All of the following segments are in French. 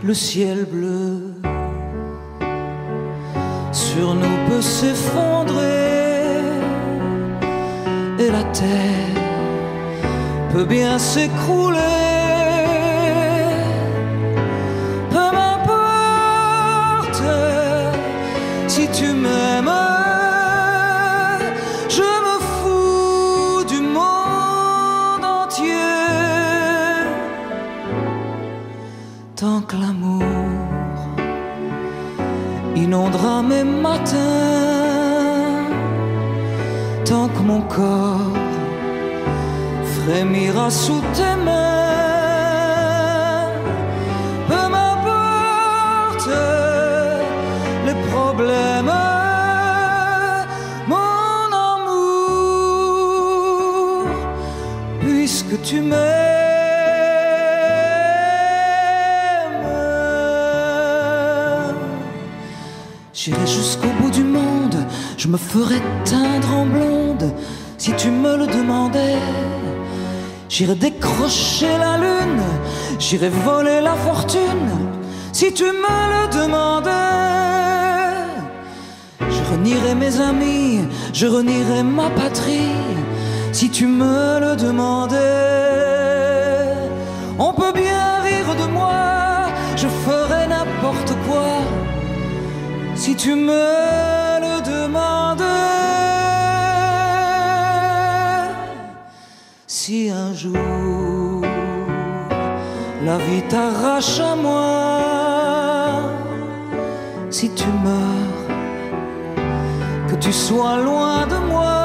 le ciel bleu sur nous peut s'effondrer et la terre peut bien s'écrouler. Peu m'importe si tu m'aimes, je me fous du monde entier. Tant que l'amour inondera mes matins, tant que mon corps frémira sous tes mains, peu m'importe les problèmes, mon amour, puisque tu m'aimes. J'irai jusqu'au bout du monde, je me ferai teindre en blonde si tu me le demandais. J'irai décrocher la lune, j'irai voler la fortune si tu me le demandais. Je renierai mes amis, je renierai ma patrie si tu me le demandais. On peut bien rire de moi, je ferai n'importe quoi si tu me le demandais. Si un jour la vie t'arrache à moi, si tu meurs, que tu sois loin de moi,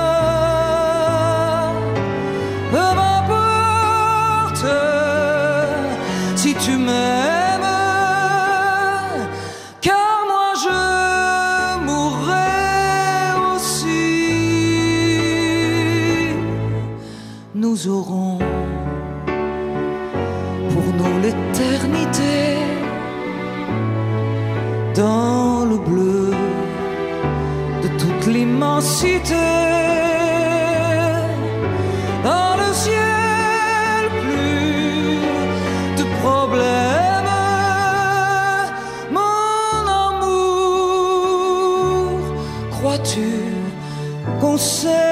peu m'importe si tu m'aimes, car moi je mourrai aussi. Nous aurons pour nous l'éternité dans le bleu de toute l'immensité, dans le ciel plus de problèmes, mon amour. Crois-tu qu'on s'aime?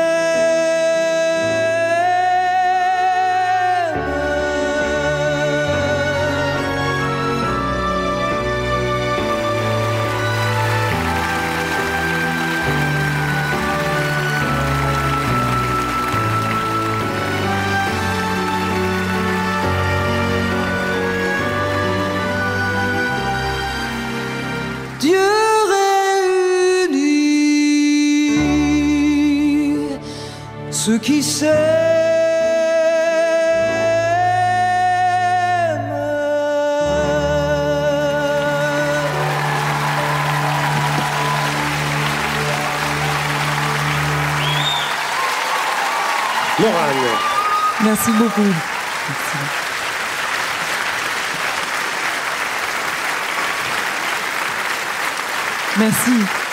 Dieu réunit ceux qui s'aiment. Morane. Merci beaucoup. Merci. Merci.